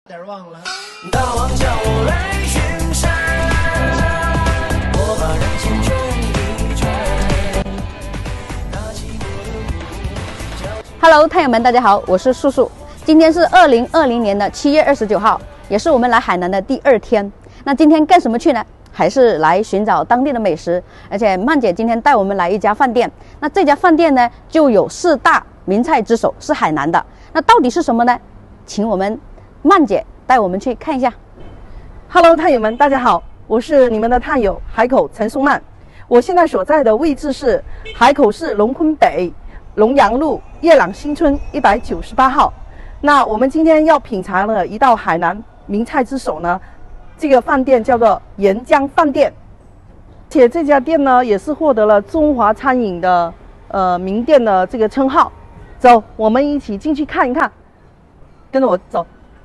点忘了。 大王叫我来巡山，我把人间转一转。拿起我的鼓 Hello， 太友们，大家好，我是素素。今天是2020年的7月29号，也是我们来海南的第2天。那今天干什么去呢？还是来寻找当地的美食。而且曼姐今天带我们来一家饭店。那这家饭店呢，就有4大名菜之首，是海南的。那到底是什么呢？请我们曼姐带我们去看一下。 Hello， 探友们，大家好，我是你们的探友海口陈松曼。我现在所在的位置是海口市龙坤北龙阳路叶朗新村198号。那我们今天要品尝的一道海南名菜之首呢，这个饭店叫做沿江饭店，且这家店呢也是获得了中华餐饮的名店的这个称号。走，我们一起进去看一看，跟着我走。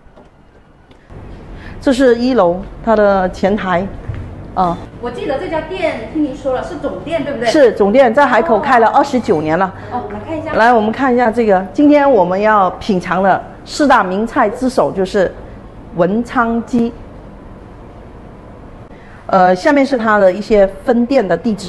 这是1楼它的前台， 我记得这家店听您说了是总店，对不对？ 是总店，在海口开了29年了。 来看一下。 来，我们看一下这个，今天我们要品尝的4大名菜之首就是文昌鸡。下面是它的一些分店的地址。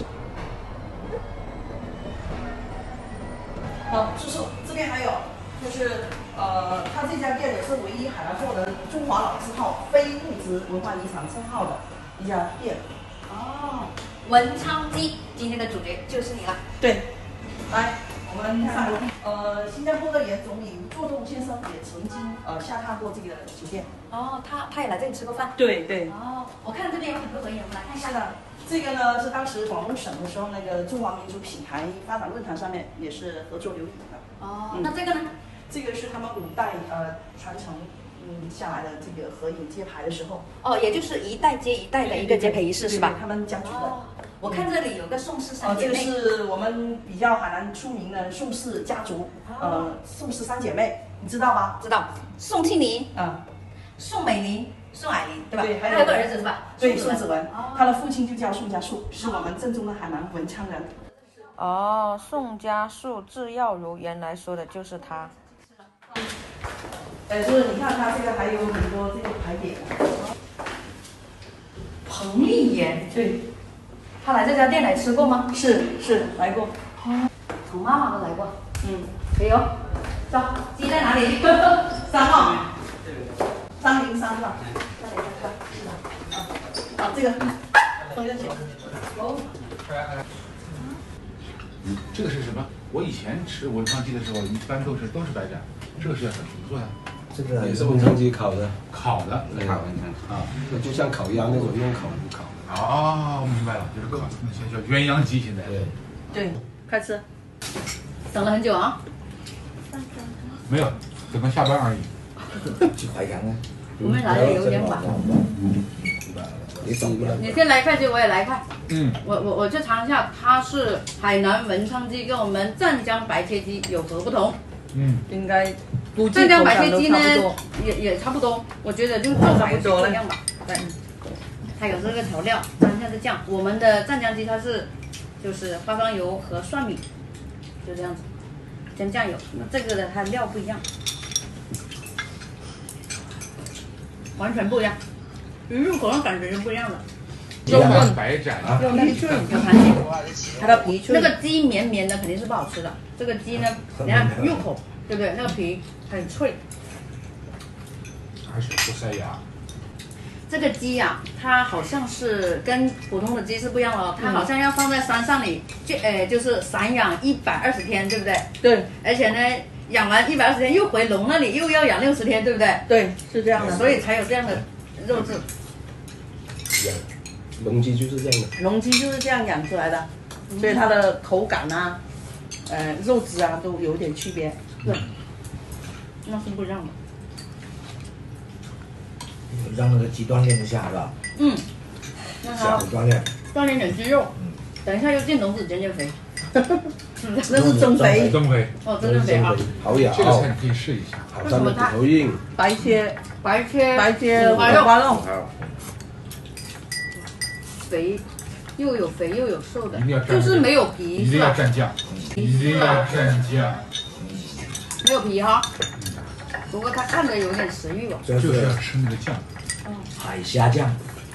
好，叔叔，这边还有，就是它这家店也是唯一海南获得中华老字号非物质文化遗产称号的一家店。 哦，文昌鸡，今天的主角就是你了。 对，来，我们看，新加坡的原总理作仲先生也曾经下榻过这个酒店。 哦，他也来这里吃过饭。 对对。 哦，我看这边有很多合影，我们来看一下。 是的，这个呢是当时广东省的时候，那个中华民族品牌发展论坛上面也是合作留影的。 哦，那这个呢？ 这个是他们5代传承下来的这个合影揭牌的时候。 哦，也就是一代接一代的一个揭牌仪式是吧？ 他们家族的。 哦，我看这里有个宋氏3 这个姐妹。 是我们比较海南出名的宋氏家族，宋氏3姐妹，你知道吧？ 知道，宋庆龄、宋美龄、宋霭龄，对吧？ 对， 还有个儿子是吧？ 对，宋子文，他的父亲就叫宋家树，是我们正宗的海南文昌人。 哦，宋家树制药如，原来说的就是他。 就是你看它这个还有很多这个牌匾。 彭丽媛， 对， 她来这家店来吃过吗？ 是来过。 从妈妈都来过。可以哦。走，鸡在哪里 ？3号。303是吧？这个放下去。 这个是什么？我以前吃文昌鸡的时候，一般都是白斩，这个是怎么做的？ 这个也是文昌鸡烤的， 烤的， 烤文昌啊，就像烤鸭那种用烤炉烤的。 哦，我明白了，就是烤，那叫鸳鸯鸡现在。 对，快吃。 等了很久啊？ 没有，等到下班而已。 去淮阳啊。 我们来了有点晚。你先来看，就我也来看。我去尝一下，它是海南文昌鸡跟我们湛江白切鸡有何不同？ 应该湛江白切鸡呢也差不多，我觉得就做法有点不一样吧。对，它有这个调料，蘸一下这酱。我们的湛江鸡它是就是花生油和蒜米，就这样子，加酱油。那这个的它料不一样，完全不一样。一入口的感觉是不一样的， 肉嫩白斩， 肉嫩脆有弹性， 它的皮脆。 那个鸡绵绵的肯定是不好吃的，这个鸡呢，你看入口，对不对？那个皮很脆， 还是不塞牙。 这个鸡呀、它好像是跟普通的鸡是不一样的哦，它好像要放在山上里，就是散养120天，对不对？ 对， 而且呢，养完120天又回笼那里又要养60天，对不对？ 对，是这样的， 所以才有这样的肉质。 龙鸡就是这样的， 龙鸡就是这样养出来的，所以它的口感啊，肉质啊都有点区别。 对，那是不一样的。 让那个鸡锻炼一下是吧？ 那小好， 的锻炼。 锻炼点肌肉，等一下又进笼子减肥。 那是增肥。 增肥。 哦，真的肥啊！ 好咬， 这个菜你可以试一下。 好蘸的骨头硬， 白切五花肉，肥，又有肥又有瘦的，就是没有皮， 一定要蘸酱，一定要蘸酱。 没有皮哈。 不过他看着有点食欲哦。 这就是要是吃那个酱。 海虾酱，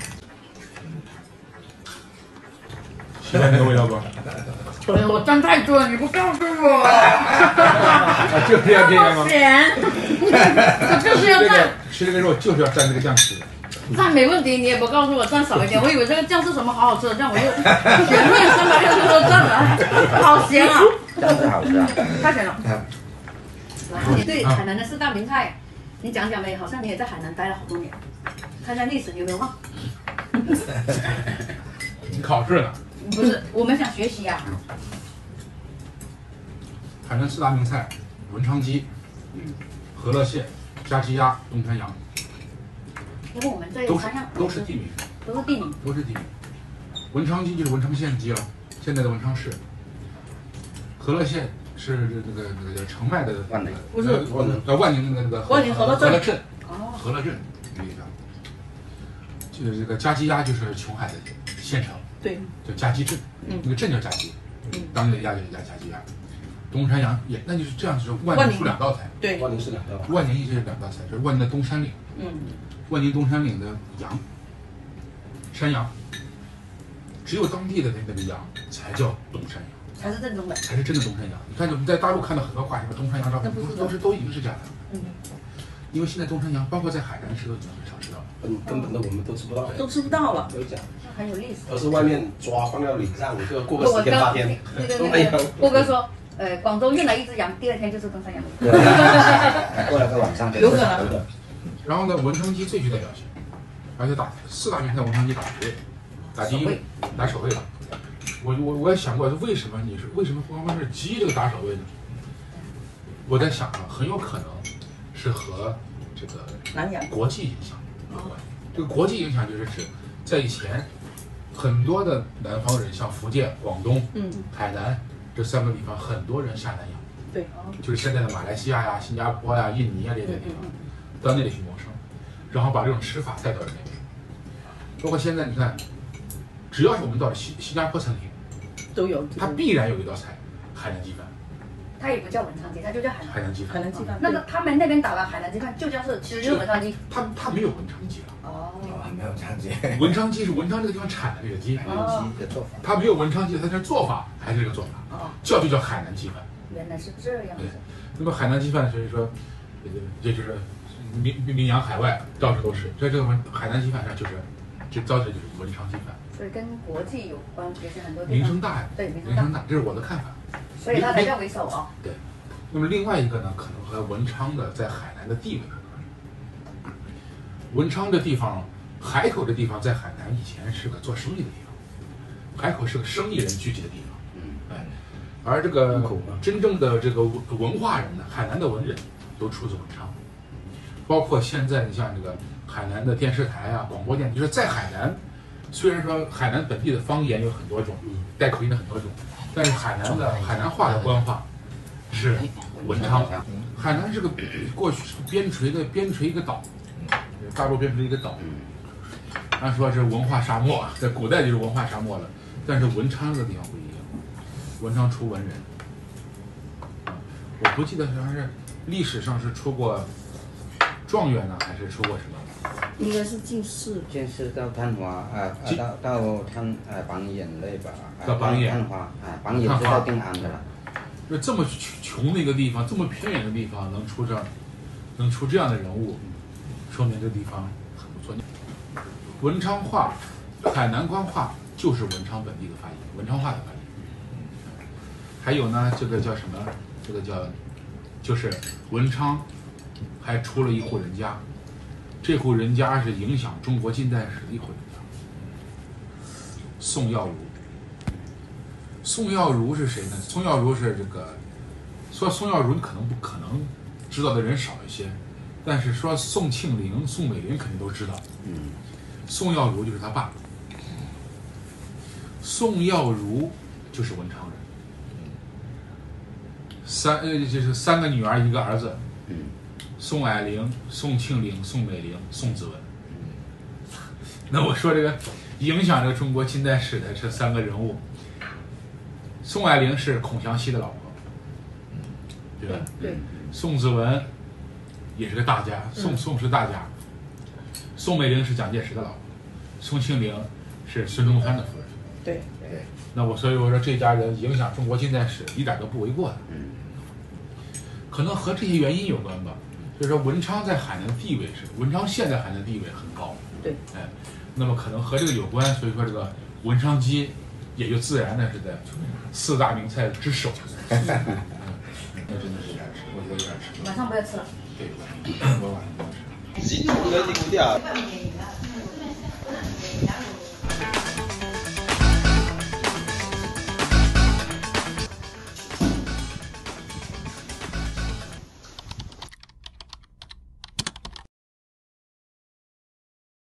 喜欢那个味道不？ 哎呀，我蘸太多了，你不告诉我， 就是要这样吗？ 咸，我就是要蘸。 吃这个肉就是要蘸这个酱吃的。 蘸没问题，你也不告诉我蘸少一点，我以为这个酱是什么好好吃的酱，我就全面360度蘸了，好咸啊！ 这样子好吃啊。 太咸了。 嗯然后你对海南的4大名菜，你讲讲呗，好像你也在海南待了好多年，看看历史有没有忘？ 你考试呢？ 不是，我们想学习呀。 海南4大名菜：文昌鸡、河乐蟹、家鸡鸭、东山羊， 因为我们这都是 3样都是地名， 都是地名。 都是地名。文昌鸡就是文昌县鸡了，现在的文昌市。河乐蟹是那个叫澄迈的万宁， 不是万宁那个万宁河乐镇镇， 哦， 河乐镇那个地方。就是这个家鸡鸭就是琼海的县城， 对， 叫家鸡镇，那个镇叫家鸡，当地的鸭就叫家鸡鸭。东山羊也，那就是这样，就是万宁出2道菜， 对， 万宁是2道。 万宁一直是2道菜，就是万宁的东山岭，万宁东山岭的羊，山羊，只有当地的那个羊才叫东山羊。 才是正宗的。 才是真的东山羊。你看，我们在大陆看到很多挂什么东山羊照片，都已经是假的。因为现在东山羊，包括在海南吃都已经很少吃到了。 根本的我们都吃不到， 都吃不到了。 都是假的， 很有历史。 都是外面抓放到脸上，就过个10天8天，都没有。 郭哥说，广州运来一只羊，第2天就是东山羊。 过了个晚上就有可能。 然后呢，文昌鸡最具代表性，而且4大名菜文昌鸡打第一位，打首位了。我也想过，为什么光是鸡这个打首位呢？我在想啊，很有可能是和这个南洋国际影响有关。这个国际影响就是指在以前，很多的南方人，像福建、广东、海南这3个地方，很多人下南洋， 对， 就是现在的马来西亚呀、新加坡呀、印尼呀这些地方，到那里去谋生，然后把这种吃法带到了那边。包括现在你看，只要是我们到了新加坡餐厅， 都有。 它必然有一道菜海南鸡饭。 它也不叫文昌鸡，它就叫海南鸡饭。 海南鸡饭。 那他们那边打的海南鸡饭就叫是，其实就是文昌鸡。 它没有文昌鸡了。 哦， 没有文昌鸡。 文昌鸡是文昌这个地方产的这个鸡。 海南鸡的做法。 它没有文昌鸡，它是做法还是这个做法？就叫海南鸡饭。 原来是这样子。 那么海南鸡饭所以说，这就是名扬海外，到处都是。在这个海南鸡饭上就是造成就是文昌鸡饭。 所以跟国际有关，也是很多名声大呀。 对，名声大， 这是我的看法。 所以它才叫为首啊。 对。那么另外一个呢，可能和文昌的在海南的地位有关。文昌这地方，海口这地方在海南以前是个做生意的地方，海口是个生意人聚集的地方。而这个真正的这个文化人呢，海南的文人都出自文昌，包括现在你像这个海南的电视台啊、广播电，就是在海南，虽然说海南本地的方言有很多种，带口音的很多种，但是海南话的官话是文昌。海南是个过去是边陲一个岛，大陆边陲一个岛。按说是文化沙漠，在古代就是文化沙漠了，但是文昌这个地方不一样，文昌出文人。我不记得好像是历史上是出过状元呢，还是出过什么？ 应该是进士到探花到榜眼类吧， 到榜眼探花榜眼是到定安的了。 就这么穷的一个地方，这么偏远的地方，能出这样的人物，说明这地方很不错。文昌话、海南官话就是文昌本地的发音，文昌话的发音。还有呢，这个叫什么？这个就是文昌还出了一户人家，这户人家是影响中国近代史的一户人家。宋耀儒。宋耀儒是谁呢？宋耀儒是这个，说宋耀儒可能知道的人少一些，但是说宋庆龄、宋美龄肯定都知道。宋耀儒就是他爸。宋耀儒就是文昌人。就是3个女儿1个儿子。宋霭龄、宋庆龄、宋美龄、宋子文。那我说这个影响着中国近代史的这3个人物。宋霭龄是孔祥熙的老婆，对吧？ 对。 宋子文也是个大家，宋氏大家。宋美龄是蒋介石的老婆，宋庆龄是孙中山的夫人。 对， 那所以我说这家人影响中国近代史一点都不为过的。可能和这些原因有关吧。就是说文昌在海南地位文昌县在海南地位很高。 对， 那么可能和这个有关，所以说这个文昌鸡也就自然的是在4大名菜之首。那真的是有点吃，我觉得有点吃。 晚上不要吃了。 对，我晚上不要吃。 自己都不能定价。